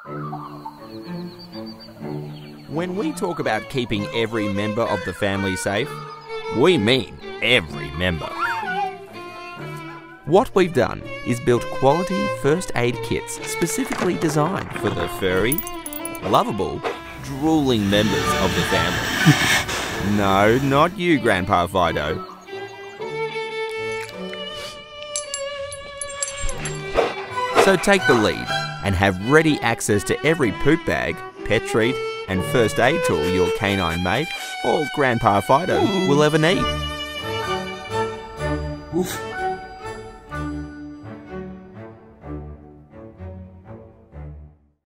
When we talk about keeping every member of the family safe, we mean every member. What we've done is built quality first aid kits specifically designed for the furry, lovable, drooling members of the family. No, not you, Grandpa Fido. So take the lead and have ready access to every poop bag, pet treat, and first aid tool your canine mate or Grandpa Fido will ever need. Oof.